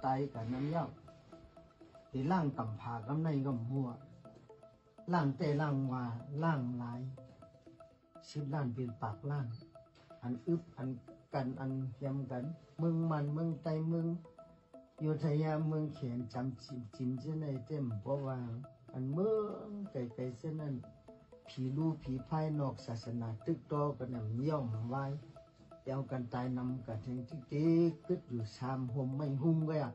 ายกับน้ำเย้าที่ล่างกำผากำในก็มัวล่างแต่ล่างว่าล่างหลาย10 ล้านเป็นปากล่างอันอึบอันกันอันเทียมกันเมืองมันเมืองไตเมืองโยธยาเมืองเขียนจำจิมเช่นในเต็มเพราะว่าอันเมืองไกลๆเช่นนั้นผีรู้ผีภายนอกศาสนาตึกโตกันน่ะย่อมไว้เอากันตายนำกันถึงที่ตีกึดอยู่3 ห่มไม่หุ้งก็อ่ะ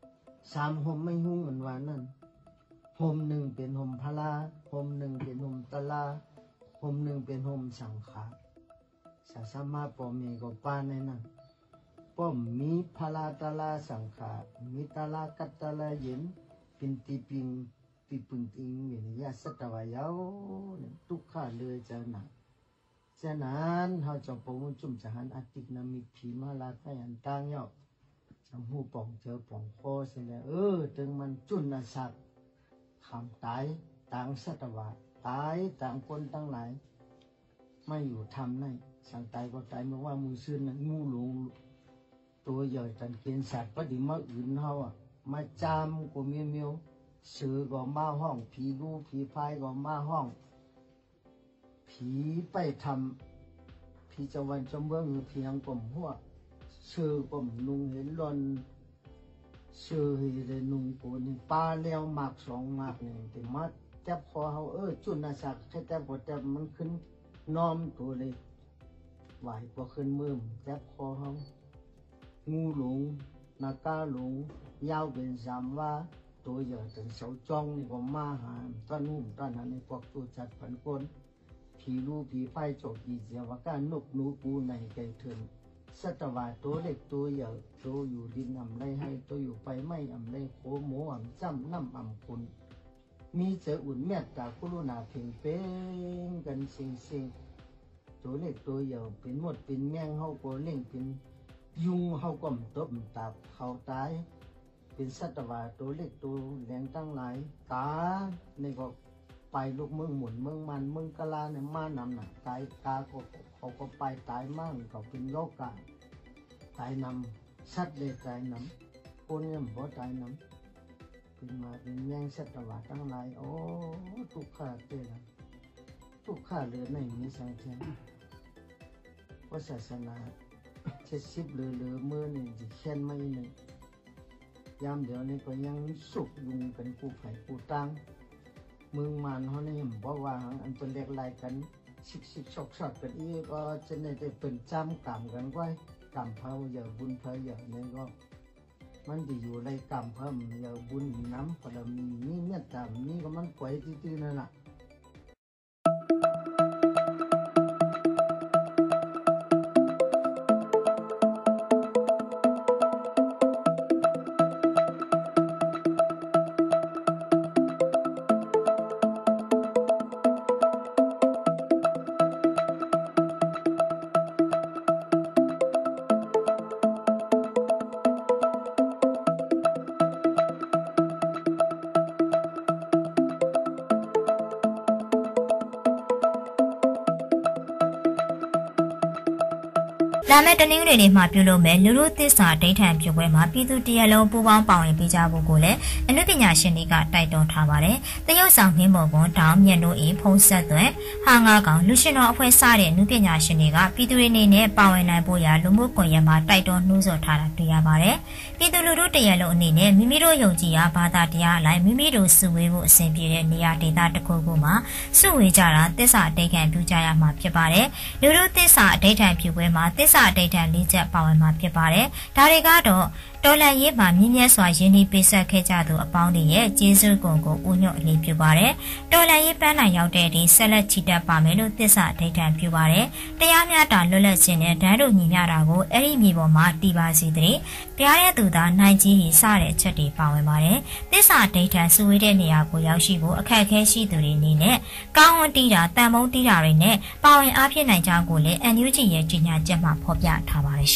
3 ห่มไม่หุ้งเหมือนว่านั่นห่ม 1เป็นห่มพลาห่ม 1เป็นห่มตะลาห่ม 1เป็นห่มสังขารศาสนาปอมีก็ป้าในนั้นป้อมมีพลาตะลาสังขารมีตะลากัตตะลาเย็นปินติปิงปีปึงติงเหมือนยาสัตวายาวทุกข้าเลยจะหนักฉะนั้นเขาจะปมุจุ่มจะหันอติกนามิผีมาลาไทยันต่างยอกจังหูป่องเจอป่องโคเสียถึงมันจุนอาศักคำตายต่างสัตวะตายต่างคนตั้งหลายไม่อยู่ทำในสั่งตายก็ตายเมื่อว่ามือซื่อนั้นงูหลงตัวใหญ่ตันเกณฑ์สัตว์ปฏิมาอื่นเขาอ่ะมาจามก็เมียวสือก็มาห้องผีรู้ผีพายก็มาห้องผีไปทำผีจะวันจมเบื้องหรือผียังกลมหัวสือกลมนุงเห็นรอนสือเห็นนุงกูนี่ปลาเลี้ยวหมาก2 หมากนี่แต่มาจับคอเขาจุนอาศักแค่แต่บทจับมันขึ้นน้อมตัวเลยไหวกว่าขึ้นมือจับคอเขางูหลงนากาหลงยาวเป็น3 ว่าตัวใหญ่ถึง2 จ้องนี่ก็มาหาต้นหุ่มต้นหันในพวกตัวจัดผันคนผีรู้ผีไฟโจกอีเสียว่าการนกหนูปูในไก่เถินสัตวาตัวเล็กตัวใหญ่ตัวอยู่ดินอ่ำไรให้ตัวอยู่ไปไม่อ่ำไรโคหมูอ่ำจ้ำน้ำอ่ำคุณมีเจออุ่นเมตตากุลุนาเพ่งเป้งกันสิงตัวเล็กตัวใหญ่เป็นหมดเป็นแมงเฮาก็เล่งเป็นยุงเฮาก็มตบตับเขาตายเป็นสัตวาตัวเล็กตัวแหลงตั้งหลายตาในก็ไปลูกเมืองหมุนเมืองมันเมืองกะลาเนี่ยมานำหนักตายกาเขาก็ไปตายมั่งเขาเป็นโรคกาตายนำสัตว์เลยตายนำคนเนี่ยบ่ตายนำเป็นมาเป็นแย่งสัตวาตั้งหลายโอ้ทุกข้าเตะทุกข้าเหลือในมีสังเกตว่าศาสนา70เหลือเมื่อนี่จะเช่นไม่หนึ่งยามเดี๋ยวนี้ก็ยังสุกยุงกันกูไผ่กูตั้งเมืองมันเขาเนี่ยบอกว่าอันเป็นเล็กลายกันชิกชกกันอีก็จะในแต่เป็นจำกรรมกันไว้กรรมเผาอย่าบุญเผาอย่าเนี่ยก็มันจะอยู่ในกรรมเพิ่มอย่าบุญน้ำพอเรามีนี่เนี่ยจำนี่ก็มันไกวตื้อๆนั่นแหละလာမယ့်တနင်္ဂနွေနေ့မှာပြုလုပ်မယ်လူလူသစ္စာဒိဋ္ဌံပြုပွဲမှာပြည်သူတရလုံးပူးပေါင်းပါဝင်ပေးကြဖို့ကိုလည်းအနုပညာရှင်တွေကတိုက်တွန်းထားပါတယ်။တရုတ်ဆောင်နှင်းပေါ်ကွန်တောင်မြတ်တို့၏ဖုံးဆက်သွဲဟာငါကောင်လူရှင်တော်အဖွဲ့စတဲ့အနုပညာရှင်တွေကပြည်သူတွေအနေနဲ့ပါဝင်နိုင်ဖို့ရာလူမှုကွန်ရက်မှာတိုက်တွန်းနှိုးဆော်ထားတာတွေ့ရပါတယ်။ပြည်သူလူထုတရလုံးအနေနဲ့မိမိတို့ယုံကြည်ရာဘာသာတရားအလိုက်မိမိတို့စုဝေးဖို့အစဉ်ပြေတဲ့နေရာဒေသတစ်ခုခုမှာစုဝေးကြတာသစ္စာဒိဋ္ဌံပြုကြရမှာဖြစ်ပါတယ်။လူထုသစ္စာဒိဋ္ဌံပြုပွဲမှာသစ္စာဒိဋ္ဌံ၄ချက်ပါဝင်မှာဖြစ်ပါတယ်။ဒါတွေကတော့တော်လှန်ရေးမှာမြင့်မြတ်စွာယဉ်ကျေးပေးဆက်ခဲ့ကြသူအပေါင်းတွေရဲ့ကျေးဇူးကုန်ကိုဦးညွတ်အလေးပြုပါတယ်။တော်လှန်ရေးပန်းနိုင်ရောက်တဲ့ဒီဆက်လက်ချီတက်ပါမယ်လို့သစ္စာဒိဋ္ဌံပြုပါတယ်။တရားမျှတလွတ်လပ်ခြင်းနဲ့ဓာတ်တို့ညီမျှတာကိုအဲ့ဒီမြေပေါ်မှာတည်ပါစေတဲ့ဘုရားရဲ့သူသားနိုင်ကြီးစတဲ့အချက်တွေပါဝင်ပါတယ်။သစ္စာဒိဋ္ဌံစုဝေးတဲ့နေရာကိုရောက်ရှိဖို့အခက်အခဲရှိသူတွေအနေနဲ့ကောင်းဝန်းတီးတာတန်ဖုံးတီးတာတွေနဲ့ပါဝင်အားဖြည့်နိုင်ကြကိုလည်း NUG ရဲ့ကြီးညာချက်မှာဖော်ပြထားပါတယ်ရှင်။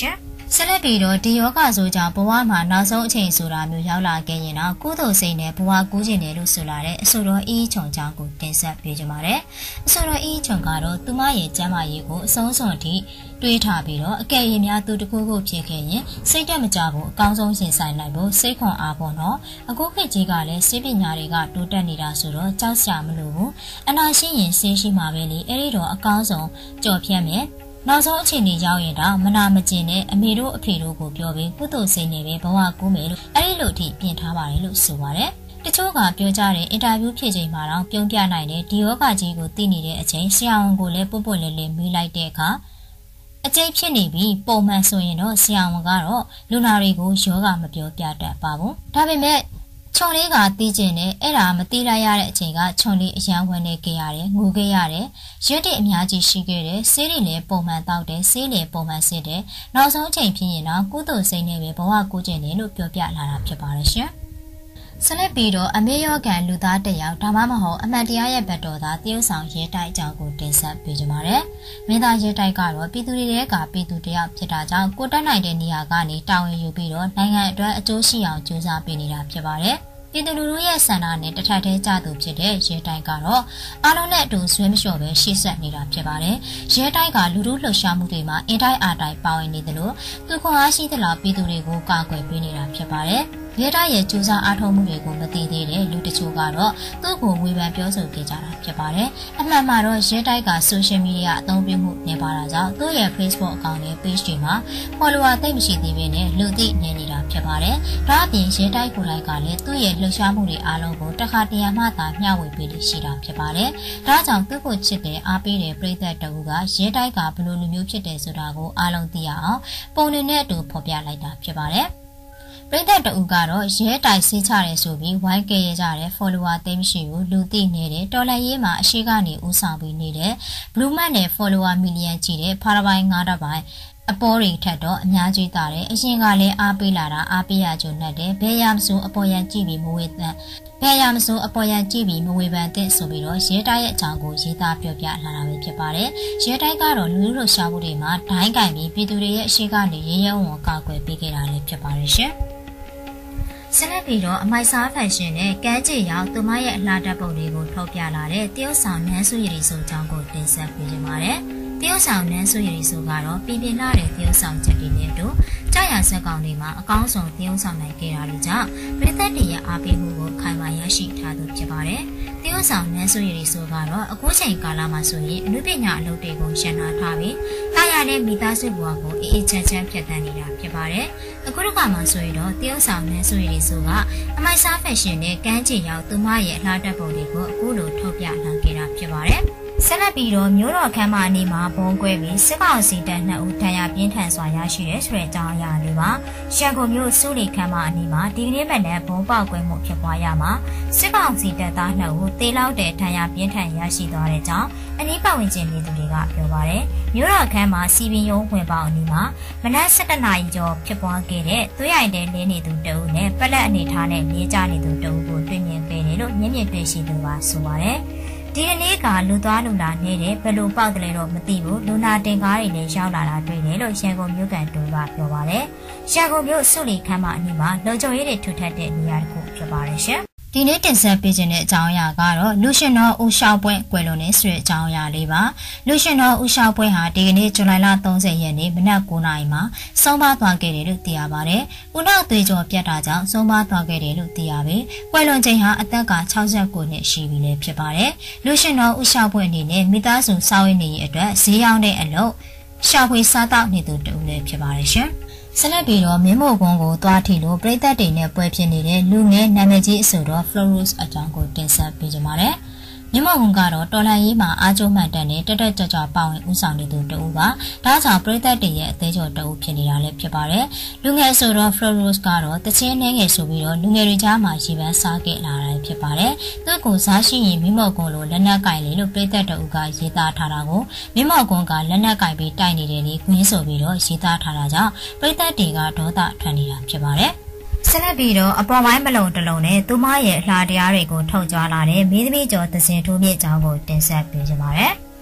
ဆက်လက်ပြီးတော့ဒီယောဂဆိုကြောင့်ဘဝမှာနောက်ဆုံးအချိန်ဆိုတာမျိုးရောက်လာခဲ့ရင်တော့ကုသိုလ်စိတ်နဲ့ဘဝကူးခြင်းတယ်လို့ဆိုလာတဲ့အဆိုတော်အီးချုံချောင်းကိုတင်ဆက်ပေးကြပါမယ်။အဆိုတော်အီးချုံကတော့သူမရဲ့ကျမ်းမာရေးကိုအဆုံးစွန်ထိတွေးထားပြီးတော့အကယ်၍များသူတခုခုဖြစ်ခဲ့ရင်စိတ်တက်မကြဘူးအကောင်းဆုံးရှင်ဆိုင်နိုင်ဖို့စိတ်ခွန်အားပေါ့နော်။အခုခေတ်ကြီးကလည်းစိတ်ပညာတွေကတိုးတက်နေတာဆိုတော့ကြောက်စရာမလိုဘူး။အနာရှိရင်ဆေးရှိမှာပဲလေအဲ့ဒီတော့အကောင်းဆုံးကြော်ဖြတ်မယ်။နောက်ဆုံးအချိန်ကြီးရောက်ရင်တော့မနာမကျင်နဲ့အမေတို့အဖေတို့ကိုပြောပြီးကုသိုလ်စိတ်နဲ့ပဲဘဝကူးမယ်လို့အဲ့ဒီလိုထိပြင်ထားပါတယ်လို့ဆိုပါတယ်။တချို့ကပြောကြတဲ့အင်တာဗျူးဖြစ်ချိန်မှာတော့ပြုံးပြနိုင်တဲ့ဒီယောဂကြီးကိုသိနေတဲ့အချိန်ဆရာဝန်ကိုလည်းပွတ်ပွတ်လဲလဲမေးလိုက်တဲ့အခါအကျိတ်ဖြစ်နေပြီးပုံမှန်ဆိုရင်တော့ဆရာဝန်ကတော့လူနာတွေကိုယောဂမပြောပြတတ်ပါဘူး။ဒါပေမဲ့ခြုံလေးကတီးကျင်တယ်အဲ့ဒါမတီးလိုက်ရတဲ့အချိန်ကခြုံလေးအရန်ဝင်နေကြရတယ်ငိုခဲ့ရတယ်ရွက်တဲ့အများကြီးရှိခဲ့တယ်ဆေးတွေလည်းပုံမှန်တောက်တယ်ဆေးလည်းပုံမှန်စစ်တယ်နောက်ဆုံးအချိန်ဖြစ်ရင်တော့ကုသိုလ်စိတ်နဲ့ပဲဘဝကိုကျင်တယ်လို့ပြောပြလာတာဖြစ်ပါတယ်ရှင်ဆက်လက်ပြီးတော့အမေရောကန်လူသားတစ်ယောက်ဒါမှမဟုတ်အမှန်တရားရဲ့ဘက်တော်သားတရုတ်ဆောင်ရဲတိုက်အကြောင်းကိုတင်ဆက်ပေးကြပါမယ်။မင်းသားရဲတိုက်ကတော့ပြည်သူတွေကပြည်သူတယောက်ဖြစ်တာကြောင့်ကိုတက်နိုင်တဲ့နေရာကနေတာဝန်ယူပြီးတော့နိုင်ငံအတွက်အကျိုးရှိအောင်ကြိုးစားပေးနေတာဖြစ်ပါတယ်။ပြည်သူလူထုရဲ့ဆန္ဒနဲ့တထက်ထဲကျသူဖြစ်တဲ့ရဲတိုက်ကတော့အားလုံးနဲ့အတူဆွေးမလျှော်ပဲရှေ့ဆက်နေတာဖြစ်ပါတယ်။ရဲတိုက်ကလူထုလှုပ်ရှားမှုတွေမှာအင်တိုက်အားတိုက်ပါဝင်နေတယ်လို့သူခွန်အားရှိသလောက်ပြည်သူတွေကိုကာကွယ်ပေးနေတာဖြစ်ပါတယ်။ရဲတိုက်ရဲ့ကြိုးစားအားထုတ်မှုတွေကိုမသိသေးတဲ့လူတချို့ကတော့သူ့ကိုဝေဖန်ပြောဆိုကြတာဖြစ်ပါတယ်။အမှန်မှာတော့ရဲတိုက်က social media အသုံးပြုမှုနေပါတာကြောင့်သူ့ရဲ့ Facebook အကောင့်နဲ့ page တွေမှာ follower သိပ်မရှိသေးဘဲနဲ့လူသိနေနေတာဖြစ်ပါတယ်။ဒါအပြင်ရဲတိုက်ကိုယ်တိုင်ကလည်းသူ့ရဲ့လှုပ်ရှားမှုတွေအားလုံးကိုတစ်ခါတရံမှသာမျှဝေပေးလို့ရှိတာဖြစ်ပါတယ်။ဒါကြောင့်သူ့ကိုချစ်တဲ့အားပေးတဲ့ပရိသတ်တအုပ်ကရဲတိုက်ကဘယ်လိုလူမျိုးဖြစ်တယ်ဆိုတာကိုအားလုံးသိရအောင်ပုံတွေနဲ့အတူဖော်ပြလိုက်တာဖြစ်ပါတယ်။ပရိသတ်တအုပ်ကတော့ရဲတိုက်ဆေးချတယ်ဆိုပြီးဝိုင်းကဲရကြတဲ့ follower သိမ်းမရှိဘူးလူသိနေတဲ့တော်လှန်ရေးမှာအရှိကနေဦးဆောင်ပြီးနေတဲ့ Blue Man နဲ့ follower မီလီယံကြီးတဲ့ဖာရပိုင်း9ပိုင်းအပေါ်တွေထက်တော့အများကြီးတာတယ်အရင်ကလည်းအားပေးလာတာအားပေးရကြုံနဲ့တယ်ဘယ်ရမစိုးအပေါ်ရန်ကြည့်ပြီးမဝေသန်ဘယ်ရမစိုးအပေါ်ရန်ကြည့်ပြီးမဝေပန်တဲ့ဆိုပြီးတော့ရဲတိုက်ရဲ့အကြောင်းကိုရေးသားပြောပြလာတာပဲဖြစ်ပါတယ်ရဲတိုက်ကတော့လူလူရှားမှုတွေမှာဒိုင်းကင်ပြီးပြည်သူတွေရဲ့အရှိကနေရဲရဲဝံကာကွယ်ပေးခဲ့တာလည်းဖြစ်ပါတယ်ရှင်ဆက်လက်ပြီးတော့အမိုက်စားဖန်ရှင်နဲ့ကမ်းခြေရောက်သူမရဲ့အလှဓာတ်ပုံတွေကိုထုတ်ပြလာတဲ့တရုတ်ဆောင်နန်းစုရည်ဆိုကြောင်းကိုတင်ဆက်ပေးကြပါမယ်တရုတ်ဆောင်နန်းစုရည်ဆိုကတော့ပြင်းပြလာတဲ့တရုတ်ဆောင်ချက်တွေနဲ့တို့ကြာရဆက်ကောင်တွေမှာအကောင်းဆုံးတရုတ်ဆောင်နိုင်ခဲ့တာတွေကြောင့်ပြည်သက်တွေရဲ့အားပေးမှုကိုခိုင်မာရရှိထားသူဖြစ်ပါတယ်တရုတ်ဆောင်နန်းစုရည်ဆိုကတော့အခုချိန်ကာလမှာဆိုရင်အနုပညာအလုပ်တွေကိုရှင်းနာထားပြီးတာယာတဲ့မိသားစုဘဝကိုအေးအေးချမ်းချမ်းဖြတ်သန်းနေတာဖြစ်ပါတယ်အခုတစ်ခါမှဆိုရင်တော့တရုတ်ဆောင်နန်းစုရည်ဆိုကအမိုက်စားဖက်ရှင်နဲ့ကမ်းခြေရောက်သူမရဲ့အလှဓာတ်ပုံတွေကိုအခုလိုထုတ်ပြလာခဲ့တာဖြစ်ပါတယ်ဆက်လက်ပြီးတော့မြို့တော်ခမ်းမအနီးမှာဘုံကွဲပြီးစစ်ကောင်စီတပ်2ဦးဒဏ်ရာပြင်းထန်စွာရရှိတဲ့ဆိုတဲ့အကြောင်းအရာလေးပါရှန်ကုန်မြို့စုလီခမ်းမအနီးမှာဒီကနေ့မနက်ဘုံပေါက်ကွဲမှုဖြစ်ပွားရမှာစစ်ကောင်စီတပ်သား2ဦးတေလောက်တဲ့ဒဏ်ရာပြင်းထန်ရရှိသွားတဲ့ကြောင်းအနီးပတ်ဝန်းကျင်နေသူတွေကပြောပါတယ်မြို့တော်ခမ်းမစီပင်ရုံးဝင်ပေါက်အနီးမှာမနက်7:00နာရီကျော်ဖြစ်ပွားခဲ့တဲ့သွေးရိုင်တဲ့လင်းနေသူ2ဦးနဲ့ပလက်အနေထားနဲ့နေကြနေသူ2ဦးကိုတွေ့မြင်ခဲ့တယ်လို့မျက်မြင်တွေ့ရှိသူကဆိုပါတယ်ဒီကနေ့ကလူသွားလူလာနေတဲ့ဘယ်လိုပေါက်တယ်လဲတော့မသိဘူးလူနာတင်ကားတွေလည်းရောက်လာတာတွေ့တယ်လို့ရန်ကုန်မြို့ကန်တူကပြောပါတယ်ရန်ကုန်မြို့စုလီခမ်းမအနီးမှာလုံခြုံရေးတွေထူထပ်တဲ့နေရာတစ်ခုဖြစ်ပါတယ်ရှင်ဒီနေ့တင်ဆက်ပေးခြင်းတဲ့အကြောင်းအရာကတော့လူရှင်တော်ဦးရှောက်ပွဲကွယ်လွန်တဲ့ဆိုတဲ့အကြောင်းအရာလေးပါလူရှင်တော်ဦးရှောက်ပွဲဟာဒီကနေ့ဇူလိုင်လ30ရက်နေ့မနက်9:00နာရီမှာဆုံးပါသွားခဲ့တယ်လို့သိရပါတယ်ဦးနောက်သွေးကြောပြတ်တာကြောင့်ဆုံးပါသွားခဲ့တယ်လို့သိရပြီကွယ်လွန်ချိန်ဟာအသက်က69နှစ်ရှိပြီလည်းဖြစ်ပါတယ်လူရှင်တော်ဦးရှောက်ပွဲအနေနဲ့မိသားစုစာဝင်နေရေးအတွက်ဈေးရောက်တဲ့အလုပ်ရှောက်ပွဲစားတောက်နေသူတူလည်းဖြစ်ပါတယ်ရှင်ဆက်လက်ပြီးတော့မင်းမို့ကွန်ကိုသွားထီလို့ပြည်သက်တွေနဲ့ပွဲဖြစ်နေတဲ့လူငယ်နာမည်ကြီးအဆိုတော် Florus အကြောင်းကိုတင်ဆက်ပေးကြပါမယ်။မြမကွန်ကတော့တော်လှန်ရေးမှာအားကျိုးမှန်တန်နဲ့တက်တက်ကြွကြွပါဝင်ဦးဆောင်နေသူတဦးပါ။ဒါကြောင့်ပြည်သက်တွေရဲ့အသေးချော်တဦးဖြစ်နေတာလည်းဖြစ်ပါတယ်။လူငယ်အဆိုတော် Florus ကတော့တချင်းနှဲငယ်ဆိုပြီးတော့လူငယ်တွေကြားမှာရေပန်းစားခဲ့လာတာဖြစ်ပါတယ်။သူ့ကိုစားရှိရင်မြမကွန်လိုလက်နက်ကင်လေလို့ပြည်သက်တဦးကရေးသားထားတာကိုမြမကွန်ကလက်နက်ကင်ပြီးတိုက်နေတယ်လေခွင်းဆိုပြီးတော့ရေးသားထားတာကြောင့်ပြည်သက်တွေကဒေါသထွက်နေတာဖြစ်ပါတယ်။ဆက်လက်ပြီးတော့အပေါ်ပိုင်းမလုံတလုံးနဲ့သူမရဲ့အလှတရားတွေကိုထုတ်ကြွားလာတဲ့မင်းသမီးကျော်သစင်ထိုးမြင့်အကြောင်းကိုတင်ဆက်ပေးကြပါမယ်။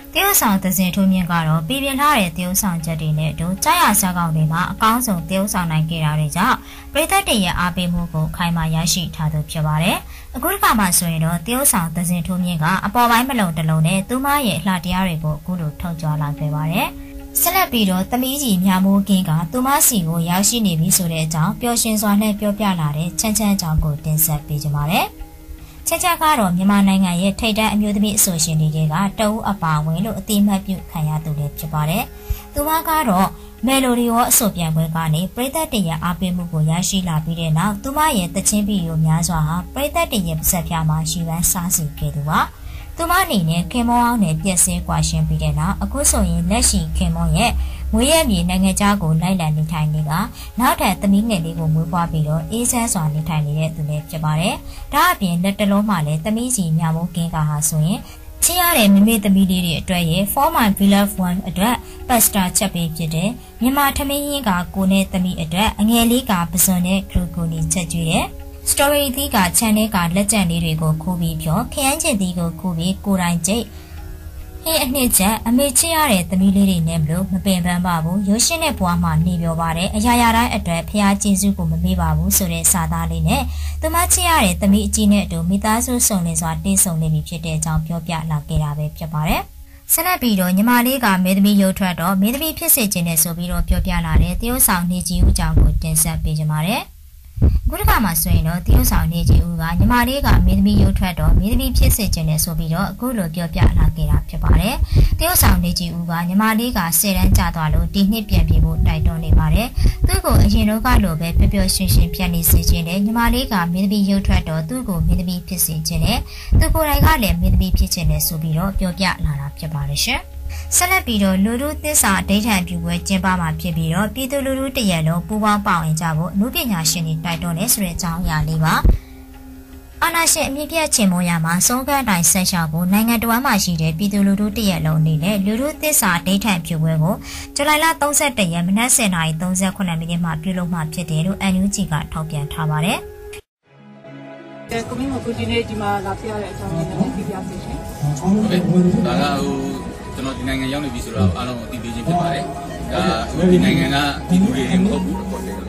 တရုတ်ဆောင်သဇင်ထိုးမြင့်ကတော့ပြည်ပြင်းထားတဲ့တရုတ်ဆောင်ချက်တွေနဲ့အတူကြားရဇာတ်ကောင်တွေမှာအကောင်းဆုံးတရုတ်ဆောင်နိုင်ခဲ့တာတွေကြောင့်ပြည်သက်တွေရဲ့အားပေးမှုကိုခိုင်မာရရှိထားသူဖြစ်ပါတယ်။အခုတစ်ခါမှဆိုရင်တော့တရုတ်ဆောင်သဇင်ထိုးမြင့်ကအပေါ်ပိုင်းမလုံတလုံးနဲ့သူမရဲ့အလှတရားတွေကိုအခုလိုထုတ်ကြွလာခဲ့ပါတယ်။ဆက်လက်ပြီးတော့သမီးကြီးမြမိုးကင်းကသူမစီကိုရောက်ရှိနေပြီဆိုတဲ့အကြောင်းပျော်ရွှင်စွာနဲ့ပြောပြလာတဲ့ချမ်းချမ်းအကြောင်းကိုတင်ဆက်ပေးကြပါမယ်။ချက်ချက်ကတော့မြန်မာနိုင်ငံရဲ့ထိပ်တန်းအမျိုးသမီးအဆိုရှင်တွေကတအူးအပါဝင်လို့အတိအမှတ်ပြုခံရသူတွေဖြစ်ပါတယ်။သူမကတော့မယ်လိုဒီရောအဆိုပြန်ပွဲကနေပရိသတ်တရအားပေးမှုကိုရရှိလာပြီးတဲ့နောက်သူမရဲ့တချင်းပြည်ကိုများစွာဟာပရိသတ်တရပါဆက်ပြားမှာရှိပန်းစားစီခဲ့သူပါ။သူမအနေနဲ့ခင်မောအောင်နဲ့ပြည့်စဲကွာရှင်းပြီးတဲ့နောက်အခုဆိုရင်လက်ရှိခင်မောရဲ့မွေးရမြေနိုင်ငံခြားကိုလိုက်လံနေထိုင်နေတာနောက်ထပ်သမီးငယ်လေးကိုမွေးဖွားပြီးတော့အေးချမ်းစွာနေထိုင်နေတဲ့သူလည်းဖြစ်ပါတယ်။ဒါအပြင်လက်တလုံးမှလည်းသမီးစီမြမိုးကင်းကဟာဆိုရင်ချစ်ရတဲ့မိမိသမီးလေးတွေအတွက်ရဲ့ For My Beloved One အတွက်ပတ်စတာချက်ပေးဖြစ်တဲ့မြန်မာထမင်းဟင်းကကိုနဲ့သမီးအတွက်အငယ်လေးကပစွန်နဲ့ဂရုကိုနီချက်ကျွေးတဲ့ Story သီးက channel ကလက်ကျန်လေးတွေကိုခိုးပြီးပြောခရမ်းချစ်သီးကိုခိုးပြီးကိုယ်တိုင်ကြိတ်ဟင်းအနှစ်ချက်အမေချစ်ရတဲ့သမီးလေးတွေနဲ့မလို့မပင်ပန်းပါဘူးရုပ်ရှင်တဲ့ဘွားမှာနေပြောပါတယ်အရာရာတိုင်းအတွက်ဖျားကျေးဇူးကိုမမေ့ပါဘူးဆိုတဲ့စာသားလေးနဲ့သူမချစ်ရတဲ့သမီးအကြီးနဲ့အတူမိသားစုစုံလင်စွာတည်ဆုံနေပြီဖြစ်တဲ့အကြောင်းပြောပြလာခဲ့တာပဲဖြစ်ပါတယ်ဆက်လက်ပြီးတော့ညီမလေးကမင်းသမီးရုပ်ထွက်တော့မင်းသမီးဖြစ်စေခြင်းနဲ့ဆိုပြီးတော့ပြောပြလာတဲ့တရုတ်ဆောင်နေကြီးဦးကြောင့်ကိုတင်ဆက်ပေးကြပါမယ်ခုတစ်ခါမှဆိုရင်တော့တရုတ်ဆောင်နေကြီးဦးကညီမလေးကမင်းသမီးရုပ်ထွက်တော့မင်းသမီးဖြစ်စေခြင်းနဲ့ဆိုပြီးတော့အခုလိုပြောပြလာခဲ့တာဖြစ်ပါတယ်။တရုတ်ဆောင်နေကြီးဦးကညီမလေးက10တန်းကျသွားလို့ဒီနှစ်ပြန်ပြေဖို့တိုက်တွန်းနေပါတယ်။သူ့ကိုအရင်တော့ကလိုပဲပျော်ပျော်ရွှင်ရွှင်ပြန်နေစေခြင်းနဲ့ညီမလေးကမင်းသမီးရုပ်ထွက်တော့သူ့ကိုမင်းသမီးဖြစ်စေခြင်းနဲ့သူကိုယ်တိုင်ကလည်းမင်းသမီးဖြစ်ခြင်းနဲ့ဆိုပြီးတော့ပြောပြလာတာဖြစ်ပါတယ်ရှင်။ဆက်လက်ပြီးတော့လူလူသစ္စာဒိဋ္ဌံပြုပွဲကျင်းပမှာဖြစ်ပြီးတော့ပြည်သူလူထုတရက်လုံးပူးပေါင်းပါဝင်ကြဖို့အမှုပညာရှင်တွေတိုက်တွန်းနေဆိုတဲ့အကြောင်းအရာလေးပါအာနာရှင်အမြင့်ပြတ်ချင်မွန်ရမှာစုံကန်းတိုင်းဆက်ရှောက်ဖို့နိုင်ငံတော်မှာရှိတဲ့ပြည်သူလူထုတရက်လုံးအနေနဲ့လူထုသစ္စာဒိဋ္ဌံပြုပွဲကိုဇူလိုင်လ31ရက်မနက်10:38မိနစ်မှာပြုလုပ်မှာဖြစ်တယ်လို့ NUG ကထောက်ပြန်ထားပါတယ်ကိုမင်းကိုဒီနေ့ဒီမှာလာပြရတဲ့အကြောင်းလေးနဲ့ပြပြစေရှင်။ဟုတ်ကဲ့။ဒါကကျွန်တော်ဒီနိုင်ငံရောက်နေပြီဆိုတော့အားလုံးအသိပေးခြင်းဖြစ်ပါတယ်။ဒါဒီနိုင်ငံကပြည်သူတွေမဟုတ်ဘူးပေါ့လေ။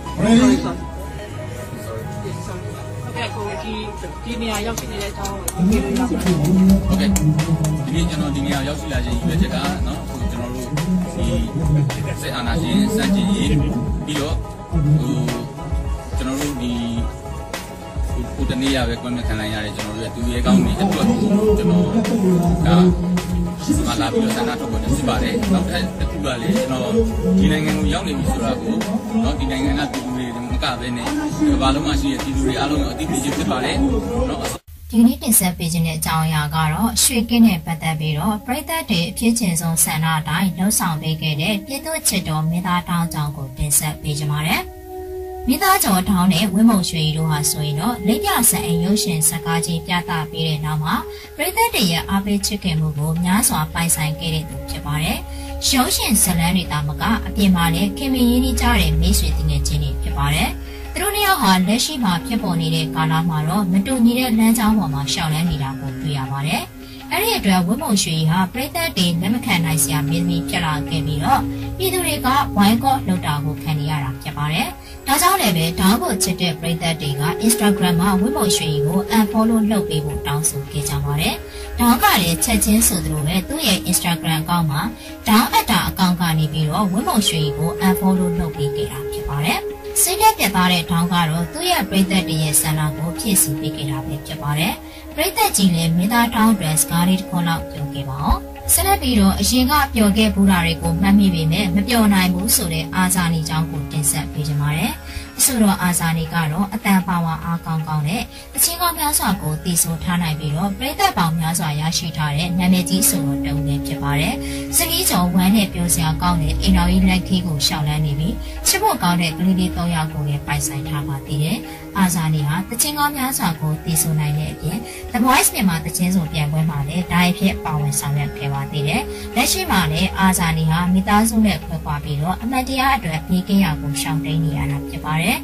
ဟုတ်ကဲ့ကိုဒီနေရာရောက်ရှိနေတဲ့အကြောင်းကိုပြောပြရအောင်။ဟုတ်ကဲ့။ဒီနေ့ကျွန်တော်ဒီနေရာရောက်ရှိလာခြင်းရည်ရွယ်ချက်ကနော်အခုကျွန်တော်တို့ဒီစစ်အာဏာရှင်စန့်ကျင်ရေးပြီးတော့ကျွန်တော်တို့ဒီကိုတနေ့ရပဲကွန်မြခံလိုက်ရတယ်ကျွန်တော်တို့ရဲ့သူရဲကောင်းတွေအတွက်ကိုကျွန်တော်ဒါမလာပြီးတော့ဆန္ဒထုတ်ပေါ်နေဖြစ်ပါတယ်နောက်ထပ်တစ်ခုကလည်းကျွန်တော်ဒီနိုင်ငံကိုရောက်နေပြီဆိုတာကိုเนาะဒီနိုင်ငံကပြည်သူတွေမကဘဲနဲ့ဘာလုံးမှရှိတဲ့ပြည်သူတွေအားလုံးကိုအသိပေးခြင်းဖြစ်ပါတယ်เนาะဒီနေ့တင်ဆက်ပေးခြင်းတဲ့အကြောင်းအရာကတော့ရွှေကင်းနဲ့ပတ်သက်ပြီးတော့ပြည်သက်တွေအဖြစ်ချင်းဆုံးဆန္ဒအတိုင်းလှုပ်ဆောင်ပေးခဲ့တဲ့ပြည်သူ့ချစ်တော်မင်းသားတောင်းကြောင်းကိုတင်ဆက်ပေးကြပါမယ်မိသားကျော်ထောင်းနဲ့ဝင်းမုံရွှေတို့ဟာဆိုရင်တော့လက်ပြဆန်အိမ်ရုပ်ရှင်ဇာတ်ကားကြီးပြသပေးတဲ့နောက်မှာပြည်သက်တွေရဲ့အားပေးချစ်ခင်မှုကိုများစွာပိုင်ဆိုင်ခဲ့တဲ့သူဖြစ်ပါတယ်။ရုပ်ရှင်ဇာတ်လမ်းတွေတာမကအပြင်မှာလည်းခင်မင်းရင်းနှီးကြတဲ့မိတ်ဆွေတင်ငယ်ချင်းတွေဖြစ်ပါတယ်။သူတို့နှစ်ယောက်ဟာလက်ရှိမှာဖြစ်ပေါ်နေတဲ့ကာလမှာတော့မတူညီတဲ့လမ်းကြောင်းပေါ်မှာရှောင်လန်းနေတာကိုတွေ့ရပါတယ်။အဲ့ဒီအတွက်ဝင်းမုံရွှေဟာပြည်သက်တွေလက်မခံနိုင်စရာမင်းသမီးဖြစ်လာခဲ့ပြီးတော့ပြည်သူတွေကဝိုင်းကော့လှုပ်တာကိုခံနေရတာဖြစ်ပါတယ်။ဒါကြောင့်လည်းပဲဓာတ်ကိုချစ်တဲ့ပရိသတ်တွေက Instagram မှာဝင်းမုံရွှေကို unfollow လုပ်ပေးဖို့တောင်းဆိုခဲ့ကြပါတယ်။ဓာတ်ကလည်းချက်ချင်းဆိုသလိုပဲသူ့ရဲ့ Instagram အကောင့်မှာဓာတ်အတာအကောင့်ကနေပြီးတော့ဝင်းမုံရွှေကို unfollow လုပ်ပေးခဲ့တာဖြစ်ပါတယ်။စိတ်သက်ပြတ်သားတဲ့ဓာတ်ကတော့သူ့ရဲ့ပရိသတ်တွေရဲ့ဆန္ဒကိုဖြည့်ဆည်းပေးခဲ့တာပဲဖြစ်ပါတယ်။ပရိသတ်ကြီးလည်းမိသားတောင်းအတွက်စကားလေးတစ်ခုလောက်ပြောခဲ့ပါဦး။ဆက်လက်ပြီးတော့အရင်ကပျော်ခဲ့ဘူးတာတွေကိုမှတ်မိပေမဲ့မပျော်နိုင်ဘူးဆိုတဲ့အာဇာနည်ကြောင့်ကိုတင်ဆက်ပေးကြပါမယ်။ဆိုတော့အာဇာနည်ကတော့အတန်ပါဝါအားကောင်းကောင်းနဲ့အချင်းကောင်းများစွာကိုတည်ဆိုထားနိုင်ပြီးတော့ပြည်သက်ပေါင်းများစွာရရှိထားတဲ့နာမည်ကြီးဆိုတော့တုံးလည်းဖြစ်ပါတယ်။စကီးကျော်ဝမ်းနဲ့ပြောစရာကောင်းတဲ့အိမ်တော်ကြီးလက်ခေးကိုရှောက်လန်းနေပြီးချစ်ဖို့ကောင်းတဲ့ကလေးလေး၃ယောက်ကိုလည်းပိုင်ဆိုင်ထားပါသေးတယ်။အာဇာနည်ဟာတချင်းကောင်းများစွာကိုတည်ဆိုနိုင်တဲ့အပြင် The Voice မြန်မာတချင်းဆိုပြန်ပွဲမှာလည်းဒါအဖြစ်ပါဝင်ဆောင်ရွက်ခဲ့ပါသေးတယ်။လက်ရှိမှာလည်းအာဇာနည်ဟာမိသားစုနဲ့ဖွဲ့ပွားပြီးတော့အမှန်တရားအတွက်ဘေးကင်းရာကိုရှောင်တိန်နေရတာဖြစ်ပါတယ်။အ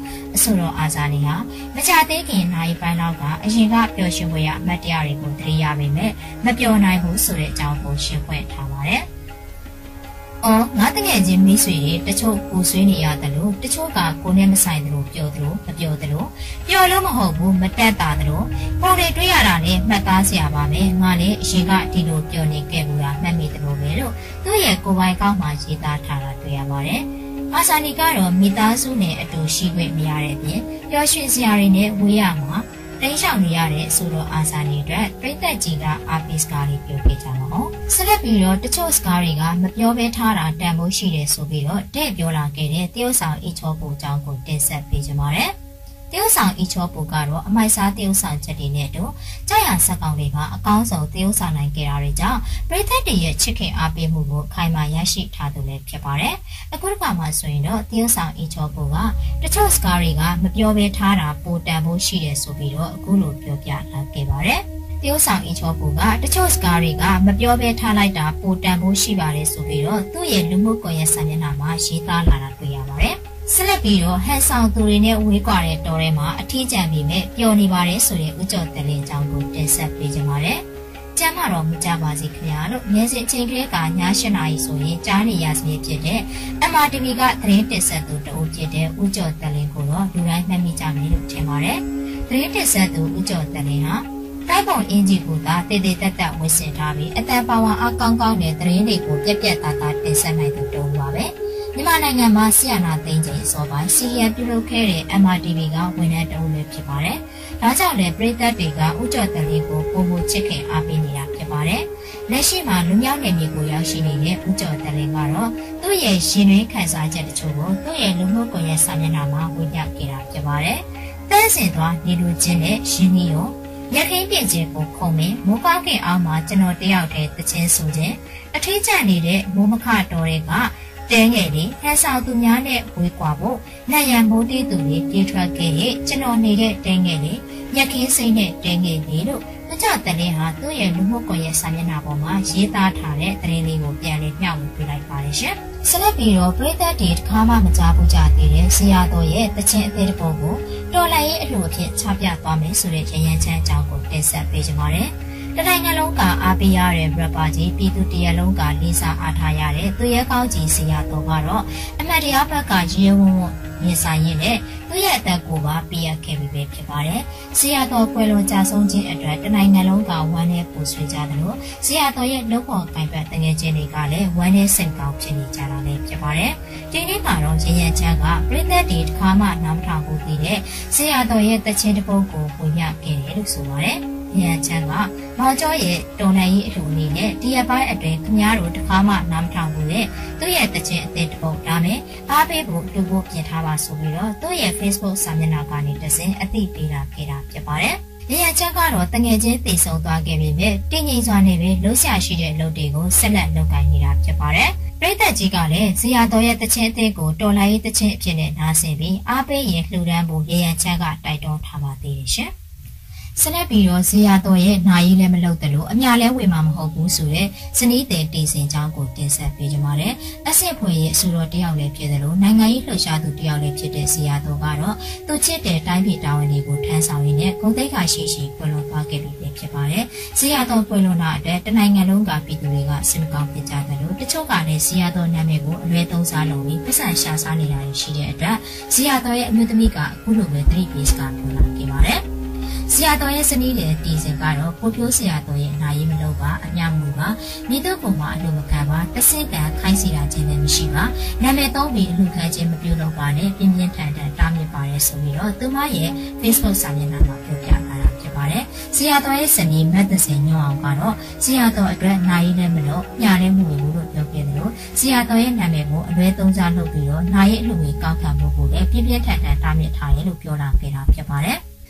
ဆိုတော့အာဇာနည်ဟာမကြသေးခင်နိုင်ပိုင်းလောက်ကအရင်ကပျော်ရွှင်ဖွယ်ရအမတ်တရားတွေကိုသတိရပေမဲ့မပျော်နိုင်ဘူးဆိုတဲ့အကြောင်းကိုရှင်းပြထားပါတယ်။အော်ငါတကယ်ချင်းမိတ်ဆွေတွေတချို့ကိုဆွေးနေရတယ်လို့တချို့ကကိုနဲ့မဆိုင်တယ်လို့ပြောတယ်လို့မပြောတယ်လို့ပြောလို့မဟုတ်ဘူးမတက်တာတယ်လို့ပုံတွေတွေ့ရတာနဲ့မှတ်သားစရာပါပဲငါလည်းအရင်ကဒီလိုပြောနေခဲ့ဘူးလားမှတ်မိတယ်လို့ပဲလို့သူ့ရဲ့ကိုယ်ပိုင်ကောက်မှရေးသားထားတာတွေ့ရပါတယ်။အာဇာနည်ကတော့မိသားစုနဲ့အတူရှိခွင့်မရတဲ့အပြင်ပျော်ရွှင်စရာတွေနဲ့ဝေးရမှာတိတ်ဆောင်နေရတဲ့ဆိုတော့အာဇာနည်အတွက်ပြည်သက်ကြီးကအာပစ်စကားလေးပြောပြကြမှာဟုတ်ဆက်လက်ပြီးတော့တချို့စကားတွေကမပြောဘဲထားတာတန်ဖိုးရှိတယ်ဆိုပြီးတော့တဲ့ပြောလာခဲ့တဲ့တရုတ်ဆောင်အီချောပူအကြောင်းကိုတင်ဆက်ပေးကြပါမယ်တရုတ်ဆောင်အီချောပူကတော့အမိုက်စားတရုတ်ဆောင်ချက်တွေနဲ့တော့ကြာရဆက်ကောင်တွေကအကောင်းဆုံးတရုတ်ဆောင်နိုင်ကြတာတွေကြောင့်ပြည်သက်တွေရဲ့ချစ်ခင်အားပေးမှုကိုခိုင်မာရရှိထားသူလည်းဖြစ်ပါတယ်အခုတစ်ခါမှဆိုရင်တော့တရုတ်ဆောင်အီချောပူကတချို့စကားတွေကမပြောဘဲထားတာပိုတန်ဖို့ရှိတယ်ဆိုပြီးတော့အခုလိုပြောပြလာခဲ့ပါတယ်တရုတ်ဆောင်အီချောပူကတချို့စကားတွေကမပြောဘဲထားလိုက်တာပိုတန်ဖို့ရှိပါတယ်ဆိုပြီးတော့သူ့ရဲ့လူမှုကွန်ရက်စာမျက်နှာမှာရေးသားလာတာတွေ့ရပါတယ်ဆက်လက်ပြီးတော့ဟန်ဆောင်သူတွေနဲ့ဝေးကွာတဲ့တော်ထဲမှာအထီးကျန်ပြီးမဲ့ပျော်နေပါတယ်ဆိုတဲ့ဥကြော်တလင်းအကြောင်းကိုတင်ဆက်ပေးကြပါမယ်။ကျမ်းမာတော့မကြပါစေခင်ဗျာလို့မျက်စိအချိန်ကလေးကည8 နာရီဆိုရင်ကြားနေရစမြဲဖြစ်တဲ့ MRTV ကသတင်းတင်ဆက်သူတအုပ်ဖြစ်တဲ့ဥကြော်တလင်းကိုတော့လူတိုင်းမှတ်မိကြမယ်လို့ထင်ပါတယ်။သတင်းတင်ဆက်သူဥကြော်တလင်းဟာတိုက်ပုံအင်ဂျီကိုသာတည်တည်တက်တက်ဝစ်ဆင်ထားပြီးအတန်ပါဝါအကောင်းကောင်းတဲ့သတင်းတွေကိုပြက်ပြက်သားသားတင်ဆက်နိုင်သူတုံးပါပဲ။မြန်မာနိုင်ငံမှာဆီယနာသိန်းချင်းစောပိုင်းစီရီယံပြုလုပ်ခဲ့တဲ့ MRTV ကဝန်ထမ်းတအုပ်လည်းဖြစ်ပါတယ်။ဒါကြောင့်လည်းပြည်သက်တွေကဥကြော်တလေးကိုပုံမှုချစ်ခင်အားပေးနေတာဖြစ်ပါတယ်။လက်ရှိမှာလူမျိုးနယ်မြေကိုရောက်ရှိနေတဲ့ဥကြော်တလေးကတော့သူ့ရဲ့ရှင်တွင်းခန်းစားချက်တချို့ကိုသူ့ရဲ့လူမှုကွန်ရက်စာမျက်နှာမှာဝေမျှခဲ့တာဖြစ်ပါတယ်။တန်းစင်သွားနေလူချင်းနဲ့ရင်းနှီးရောရခိုင်ပြည်ချင်းကိုခုံမင်းမိုးကောင်းကင်အောင်မှာကျွန်တော်တယောက်တည်းတချင်းဆိုခြင်းအထီးကျန်နေတဲ့မိုးမခတော်တွေကတဲငယ်လေးဟန်ဆောင်သူများနဲ့ဝေးကွာဖို့နိုင်ရန်မိုးတီးသူတွေပြေးထွက်ခဲ့ရဲ့ကျွန်တော်နေတဲ့တဲငယ်လေးညက်ခင်းစိမ့်နဲ့တဲငယ်လေးတို့အကြတလေးဟာသူ့ရဲ့လူမှုကွန်ရက်စာမျက်နှာပေါ်မှာရေးသားထားတဲ့သတင်းလေးကိုပြန်လည်မျှဝေပေးလိုက်ပါတယ်ရှင်။ဆက်လက်ပြီးတော့ပြည်သက်တွေတစ်ခါမှမကြားဘူးကြသေးတဲ့ဆရာတော်ရဲ့တခြင်းအသေးတစ်ပုဒ်ကိုတော်လှန်ရေးအလှူအဖြစ်ချပြသွားမယ်ဆိုတဲ့ရည်ရန်ချမ်းအကြောင်းကိုတင်ဆက်ပေးကြပါမယ်။တနိုင်ငံလုံးကအားပေးရတဲ့ rapper ကြီးပြည်သူတရလုံးကလေးစားအားထားရတဲ့သူရဲကောင်းကြီးဆရာတော်ကတော့အမတ်တရားဘက်ကရေဝုံမြင်ဆိုင်ရင်လည်းသူရဲ့အသက်ကိုပါပေးရခဲ့ပြီပဲဖြစ်ပါတယ်။ဆရာတော်ကွယ်လွန်ကြဆုံးခြင်းအတွက်တနိုင်ငံလုံးကဝမ်းနဲ့ပူဆွေးကြတယ်လို့ဆရာတော်ရဲ့လုပ်ဖော်ကိုင်ဖက်တငယ်ချင်းတွေကလည်းဝမ်းနဲ့စိတ်ကောင်းဖြစ်နေကြတာလည်းဖြစ်ပါတယ်။ဒီနေ့မှာတော့ရည်ရန်ချမ်းကပြည်သက်တွေတစ်ခါမှနားမထောင်ဘူးပြီးတဲ့ဆရာတော်ရဲ့တခြင်းတစ်ပုဒ်ကိုဝင်ရခဲ့တယ်လို့ဆိုပါတယ်။ရန်ချမ်းကမောင်ကျော်ရဲ့တော်လှန်ရေးအလှူအနေနဲ့ဒီရက်ပိုင်းအတွင်းခင်ဗျားတို့တစ်ခါမှနားမထောင်ဘူးလေသူ့ရဲ့တခြင်းအသစ်တစ်ပုဒ်ဒါမဲ့အားပေးဖို့လူဖို့ပြင်ထားပါဆိုပြီးတော့သူ့ရဲ့ Facebook စာမျက်နှာကနေတဆင့်အသိပေးတာခဲ့တာဖြစ်ပါတယ်။ရန်ချမ်းကတော့တငယ်ချင်းတည်ဆုံသွားခဲ့ပြီးမြဲတည်ငြိမ်စွာနဲ့ပဲလှုပ်ရှားရှိတဲ့အလုပ်တွေကိုဆက်လက်လုပ်ကိုင်နေတာဖြစ်ပါတယ်။ပြည်သက်ကြီးကလည်းဇေယျတော်ရဲ့တခြင်းအသစ်ကိုတော်လှန်ရေးတခြင်းအဖြစ်နဲ့နားဆင်ပြီးအားပေးရင်လှူဒန်းဖို့ရန်ချမ်းကတိုက်တွန်းထားပါသေးတယ်ရှင်။ဆက်လက်ပြီးတော့ဇေယျတော်ရဲ့နာရီလည်းမလုပ်တယ်လို့အများလဲဝေမှာမဟုတ်ဘူးဆိုတဲ့ဇနီးတဲ့တည်စင်ကြောင်းကိုတင်ဆက်ပေးကြပါမယ်။အစ်စ်ဖွယ်ရဲ့အဆိုတော်တယောက်လည်းဖြစ်တယ်လို့နိုင်ငံရေးလှုပ်ရှားသူတယောက်လည်းဖြစ်တဲ့ဇေယျတော်ကတော့သူချစ်တဲ့တိုင်းပြည်တာဝန်တွေကိုထမ်းဆောင်ရင်းနဲ့ဂုဏ်သိက္ခာရှိရှိပွင့်လွန်သွားခဲ့ပြီဖြစ်ပါတယ်။ဇေယျတော်ပွင့်လွန်တာအတွက်တနိုင်ငံလုံးကပြည်သူတွေကစိတ်ကောင်းဖြစ်ကြတယ်လို့တချို့ကလည်းဇေယျတော်နာမည်ကိုအလွဲသုံးစားလုပ်ပြီးပတ်စံရှာစားနေတာရှိတဲ့အတွက်ဇေယျတော်ရဲ့အမျိုးသမီးကအခုလိုပဲ3 piece ကပြောလာခဲ့ပါတယ်။ဆရာတော်ရဲ့စနီးတဲ့တည်စင်ကတော့ကိုဖြိုးဆရာတော်ရဲ့နာရီမလို့ပါအမြမှုပါမြေတုပ်ပုံမှာအလှမခံပါတဆင့်တန်ခိုင်းစီတာခြင်းလည်းမရှိပါနာမည်သုံးပြီးအလှခံခြင်းမပြုလုပ်ပါနဲ့ပြင်းပြင်းထန်ထန်တားမြစ်ပါရဲဆိုပြီးတော့သူမရဲ့ Facebook စာမျက်နှာမှာပြောပြထားတာဖြစ်ပါတယ်ဆရာတော်ရဲ့စနီးမတ်တစင်ညွန့်အောင်ကတော့ဆရာတော်အတွက်နာရီလည်းမလို့ညလည်းမဝင်ဘူးလို့ပြောပြတယ်လို့ဆရာတော်ရဲ့နာမည်ကိုအလွဲသုံးစားလုပ်ပြီးတော့နာရီအလှကိုကောက်ခံဖို့ကိုလည်းပြင်းပြင်းထန်ထန်တားမြစ်ထားရဲလို့ပြောလာခဲ့တာဖြစ်ပါတယ်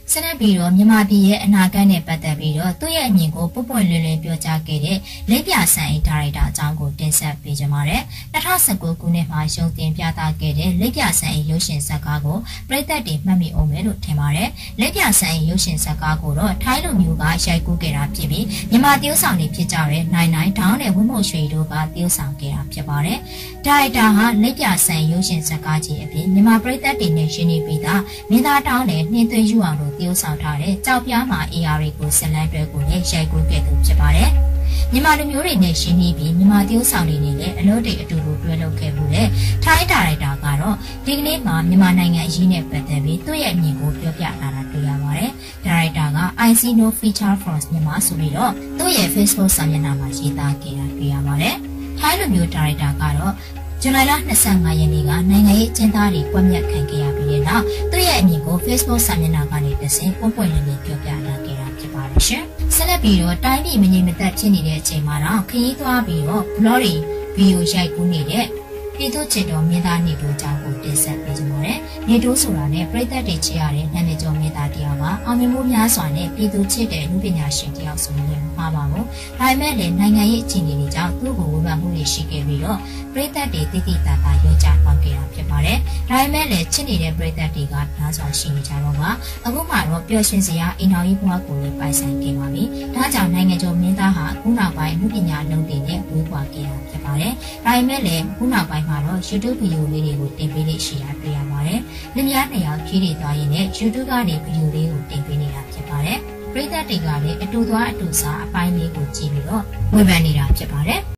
ဆက်လက်ပြီးတော့မြန်မာပြည်ရဲ့အနာဂတ်နဲ့ပတ်သက်ပြီးတော့သူ့ရဲ့အမြင်ကိုပွပွလင်းလင်းပြောကြားခဲ့တဲ့လက်ပြဆန်အိဒါရိုက်တာအကြောင်းကိုတင်ဆက်ပေးကြပါမယ်။2019ခုနှစ်မှာရုံတင်ပြသခဲ့တဲ့လက်ပြဆန်အိရုပ်ရှင်ဇာတ်ကားကိုပရိသတ်တွေမှတ်မိအောင်မယ်လို့ထင်ပါတယ်။လက်ပြဆန်အိရုပ်ရှင်ဇာတ်ကားကိုတော့ထိုင်းလူမျိုးကရိုက်ကူးခဲ့တာဖြစ်ပြီးမြန်မာတရုတ်ဆောင်တွေဖြစ်ကြတဲ့နိုင်နိုင်ဒေါင်းနဲ့ဝင်းမို့ရွှေတို့ကတရုတ်ဆောင်ခဲ့တာဖြစ်ပါတယ်။ဒါရိုက်တာဟာလက်ပြဆန်ရုပ်ရှင်ဇာတ်ကားကြီးအပြင်မြန်မာပရိသတ်တွေနဲ့ရှင်းနေပြီးသားမင်းသားတောင်းနဲ့နှင်းသွင်းယူအောင်လို့တရုတ်ဆောင်ထားတဲ့ကြောက်ပြားမှာ AR ကိုဇလန်တွဲကိုလည်းရိုက်ကူးခဲ့သူဖြစ်ပါတယ်။မြန်မာလူမျိုးတွေနဲ့ရှင်းပြီးမြန်မာတရုတ်ဆောင်တွေနဲ့လည်းအလို့တိတ်အတူတူတွဲလုပ်ခဲ့မှုတဲ့ထိုင်းဒါရိုက်တာကတော့ဒီကနေ့မှာမြန်မာနိုင်ငံအရေးနဲ့ပတ်သက်ပြီးသူ့ရဲ့အမြင်ကိုပြောပြလာတာတွေ့ရပါတယ်။ဒါရိုက်တာက I see no feature from မြန်မာဆိုပြီးတော့သူ့ရဲ့ Facebook စာမျက်နှာမှာရေးသားခဲ့တာတွေ့ရပါတယ်။ထိုင်းလူမျိုးဒါရိုက်တာကတော့ဇူလိုင်လ25ရက်နေ့ကနိုင်ငံရေးအကျဉ်းသားတွေကွပ်မျက်ခံခဲ့ရပြီးတဲ့နောက်သူ့ရဲ့အမြင်ကို Facebook စာမျက်နှာကနေတဆင့်ပွင့်ပွင့်လင်းလင်းပြောပြလာခဲ့တာဖြစ်ပါတယ်ရှင်။ဆက်လက်ပြီးတော့တိုင်းပြည်မငြိမ်မသက်ဖြစ်နေတဲ့အချိန်မှာတော့ခရီးသွားပြီးတော့ blog တွေဗီဒီယိုရိုက်ကူးနေတဲ့ပြည်သူ့ချစ်တော်မင်းသားနေတို့အကြောင်းကိုတင်ဆက်ပေးကြပါမယ်။နေတို့ဆိုတာနဲ့ပြည်သက်တွေချစ်ရတဲ့နာမည်ကျော်မင်းသားတယောက်ပါအောင်မြင်မှုများစွာနဲ့ပြည်သူချစ်တဲ့လူပညာရှင်တယောက်ဆိုရင်မှာပါဘူး။ဒါပေမဲ့လည်းနိုင်ငံရေးအခြေအနေတွေကြောင့်သူ့ကိုဝေဖန်မှုတွေရှိခဲ့ပြီးတော့ပြည်သက်တွေတိတိတတ်တာရောကြပေါက်ခဲ့တာဖြစ်ပါတယ်။ဒါပေမဲ့လည်းချစ်နေတဲ့ပြည်သက်တွေကများစွာရှိနေကြတော့ပါ။အခုမှတော့ပျော်ရွှင်စရာအိမ်တော်ကြီးဘဝကိုလည်းပိုင်ဆိုင်ခဲ့ပါပြီ။ဒါကြောင့်နိုင်ငံကျော်မင်းသားဟာအခုနောက်ပိုင်းလူပညာလုံးတွေနဲ့ဝေးကွာခဲ့တာဖြစ်ပါတယ်။ဒါပေမဲ့လည်းအခုနောက်ပိုင်းမှာတော့ YouTube ဗီဒီယိုလေးတွေကိုတင်ပေးနေရှိတာတွေ့ရပါတယ်။လင်မယားနှစ်ယောက်ခီးတွေသွားရင်းနဲ့ YouTube ကနေဗီဒီယိုလေးကိုတင်ပေးနေတာဖြစ်ပါတယ်။ပရိသတ်တွေကလည်းအတူသွားအတူစားအပိုင်းလေးကိုကြည့်ပြီးတော့ဝေဖန်နေတာဖြစ်ပါတယ်။